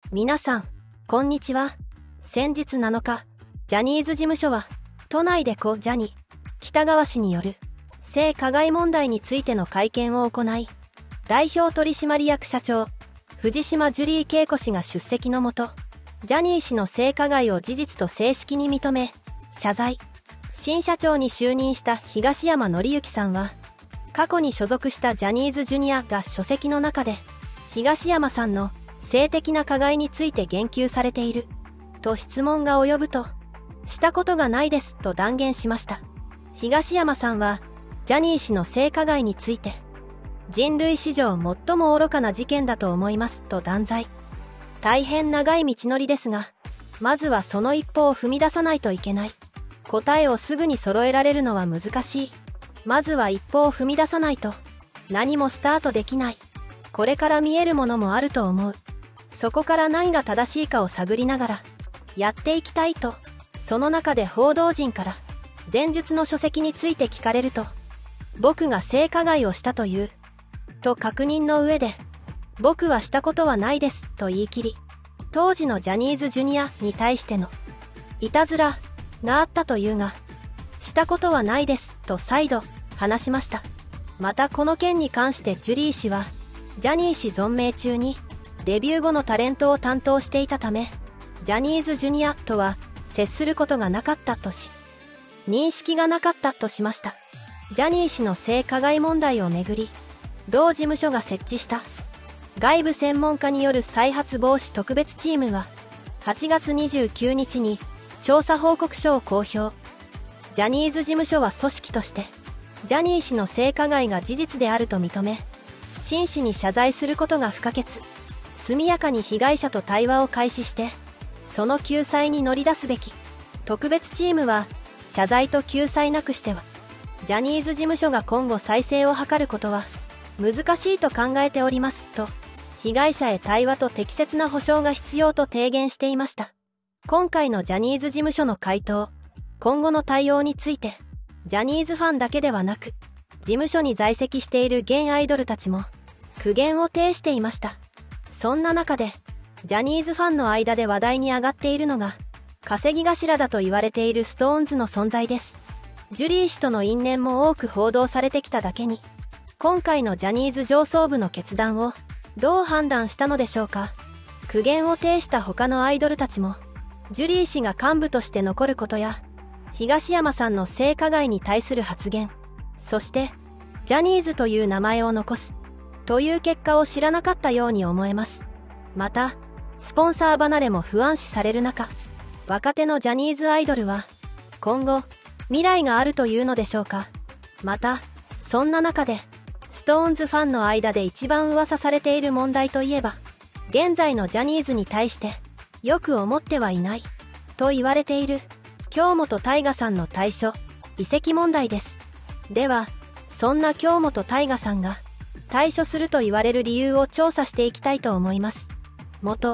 皆さん、こんにちは。先日7日、ジャニーズ事務所は、都内でジャニー喜多川氏による性加害問題についての会見を行い、代表取締役社長、藤島ジュリー景子氏が出席のもと、ジャニー氏の性加害を事実と正式に認め、謝罪。新社長に就任した東山紀之さんは、過去に所属したジャニーズジュニアが書籍の中で、東山さんの性的な加害について言及されている、と質問が及ぶと、したことがないですと断言しました。東山さんは、ジャニー氏の性加害について、人類史上最も愚かな事件だと思いますと断罪。大変長い道のりですが、まずはその一歩を踏み出さないといけない。答えをすぐに揃えられるのは難しい。まずは一歩を踏み出さないと、何もスタートできない。これから見えるものもあると思う。そこから何が正しいかを探りながら、やっていきたいと、その中で報道陣から、前述の書籍について聞かれると、僕が性加害をしたという、と確認の上で、僕はしたことはないですと言い切り、当時のジャニーズジュニアに対しての、いたずらがあったというが、したことはないですと再度話しました。またこの件に関してジュリー氏は、ジャニー氏存命中にデビュー後のタレントを担当していたため、ジャニーズジュニアとは接することがなかったとし、認識がなかったとしました。ジャニー氏の性加害問題をめぐり、同事務所が設置した外部専門家による再発防止特別チームは、8月29日に調査報告書を公表。ジャニーズ事務所は組織として、ジャニー氏の性加害が事実であると認め、真摯に謝罪することが不可欠。速やかに被害者と対話を開始して、その救済に乗り出すべき。特別チームは、謝罪と救済なくしては、ジャニーズ事務所が今後再生を図ることは、難しいと考えております、と、被害者へ対話と適切な補償が必要と提言していました。今回のジャニーズ事務所の回答、今後の対応について、ジャニーズファンだけではなく、事務所に在籍している現アイドルたちも、苦言を呈していました。そんな中で、ジャニーズファンの間で話題に上がっているのが、稼ぎ頭だと言われているストーンズの存在です。ジュリー氏との因縁も多く報道されてきただけに、今回のジャニーズ上層部の決断を、どう判断したのでしょうか。苦言を呈した他のアイドルたちも、ジュリー氏が幹部として残ることや、東山さんの性加害に対する発言、そして、ジャニーズという名前を残す、という結果を知らなかったように思えます。また、スポンサー離れも不安視される中、若手のジャニーズアイドルは、今後、未来があるというのでしょうか。また、そんな中で、ストーンズファンの間で一番噂されている問題といえば、現在のジャニーズに対して、よく思ってはいない、と言われている、京本大我さんの退所、移籍問題です。では、そんな京本大我さんが、退所すると言われる理由を調査していきたいと思います。元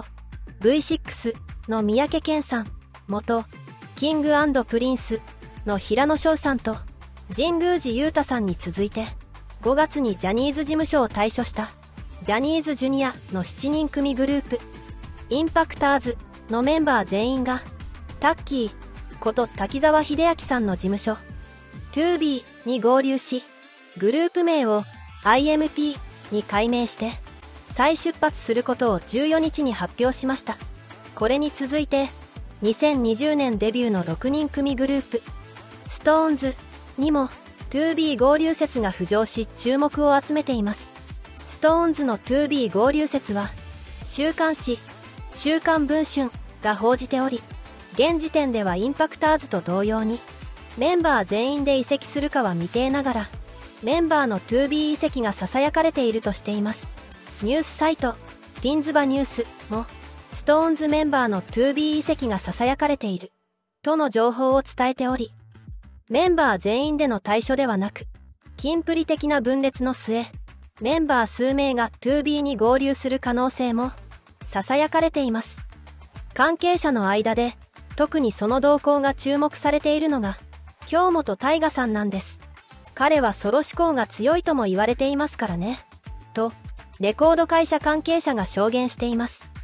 V6 の三宅健さん、元キング&プリンスの平野紫耀さんと神宮寺勇太さんに続いて、5月にジャニーズ事務所を退所したジャニーズジュニアの7人組グループ、インパクターズのメンバー全員が、タッキーこと滝沢秀明さんの事務所、TOBE に合流し、グループ名を IMP に改名して、再出発することを14日に発表しました。これに続いて、2020年デビューの6人組グループ、SixTONES にも TOBE 合流説が浮上し注目を集めています。SixTONES の TOBE 合流説は、週刊誌、週刊文春が報じており、現時点ではインパクターズと同様に、メンバー全員で移籍するかは未定ながら、メンバーの TOBE 移籍が囁かれているとしています。ニュースサイト、ピンズバニュースも、SixTONES メンバーの TOBE 移籍が囁かれている、との情報を伝えており、メンバー全員での退所ではなく、キンプリ的な分裂の末、メンバー数名が TOBE に合流する可能性も、囁かれています。関係者の間で、特にその動向が注目されているのが、京本大我さんなんです。彼はソロ志向が強いとも言われていますからね。と、レコード会社関係者が証言しています。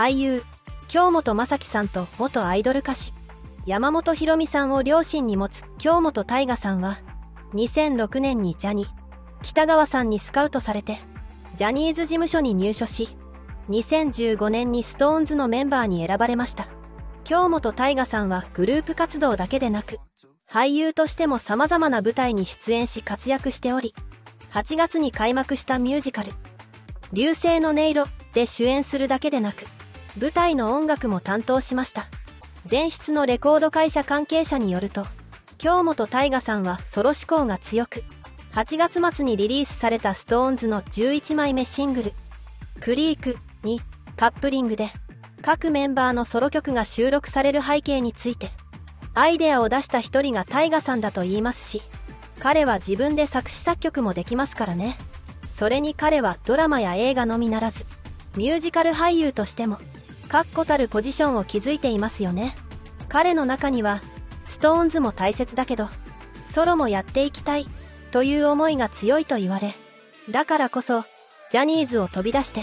俳優京本政樹さんと元アイドル歌手山本ひろみさんを両親に持つ京本大我さんは2006年にジャニー喜多川さんにスカウトされてジャニーズ事務所に入所し、2015年に SixTONES のメンバーに選ばれました。京本大我さんはグループ活動だけでなく俳優としても様々な舞台に出演し活躍しており、8月に開幕したミュージカル流星の音色で主演するだけでなく舞台の音楽も担当しました。前室のレコード会社関係者によると、京本大我さんはソロ志向が強く、8月末にリリースされた SixTONES の11枚目シングルクリークにカップリングで各メンバーのソロ曲が収録される背景について、アイデアを出した一人が大我さんだと言いますし、彼は自分で作詞作曲もできますからね。それに彼はドラマや映画のみならずミュージカル俳優としても確固たるポジションを築いていますよね。彼の中には SixTONES も大切だけどソロもやっていきたいという思いが強いと言われ、だからこそジャニーズを飛び出して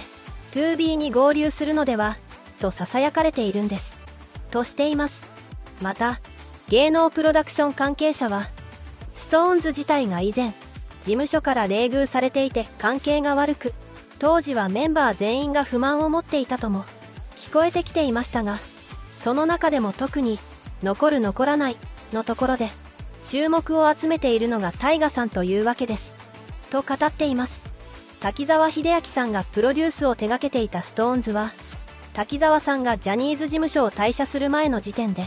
2B に合流するのではと囁かれているんですとしています。また芸能プロダクション関係者は SixTONES 自体が以前事務所から冷遇されていて関係が悪く、当時はメンバー全員が不満を持っていたとも聞こえてきていましたが、その中でも特に残る残らないのところで注目を集めているのが大我さんというわけですと語っています。滝沢秀明さんがプロデュースを手掛けていた SixTONES は、滝沢さんがジャニーズ事務所を退社する前の時点で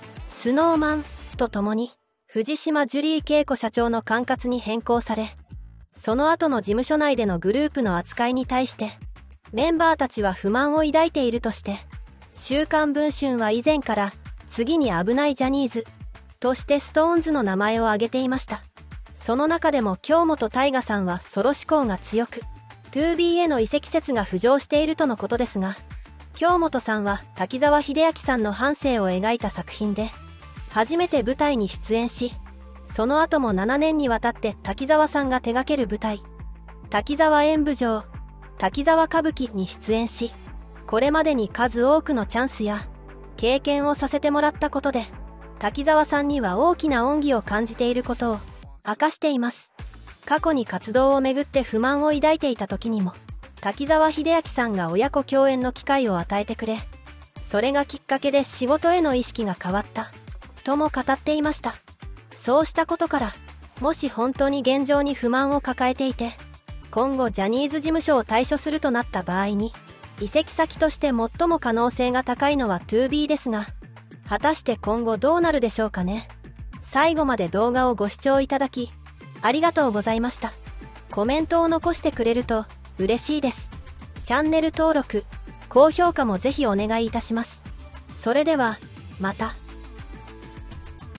SnowMan と共に藤島ジュリー景子社長の管轄に変更され、その後の事務所内でのグループの扱いに対してメンバーたちは不満を抱いているとして、週刊文春は以前から次に危ないジャニーズとして SixTONES の名前を挙げていました。その中でも京本大我さんはソロ志向が強く 2B への移籍説が浮上しているとのことですが、京本さんは滝沢秀明さんの半生を描いた作品で初めて舞台に出演し、その後も7年にわたって滝沢さんが手掛ける舞台滝沢演舞城滝沢歌舞伎に出演し、これまでに数多くのチャンスや経験をさせてもらったことで滝沢さんには大きな恩義を感じていることを明かしています。過去に活動をめぐって不満を抱いていた時にも滝沢秀明さんが親子共演の機会を与えてくれ、それがきっかけで仕事への意識が変わったとも語っていました。そうしたことから、もし本当に現状に不満を抱えていて今後ジャニーズ事務所を退所するとなった場合に、移籍先として最も可能性が高いのは 2B ですが、果たして今後どうなるでしょうかね。最後まで動画をご視聴いただきありがとうございました。コメントを残してくれると嬉しいです。チャンネル登録、高評価もぜひお願いいたします。それではまた。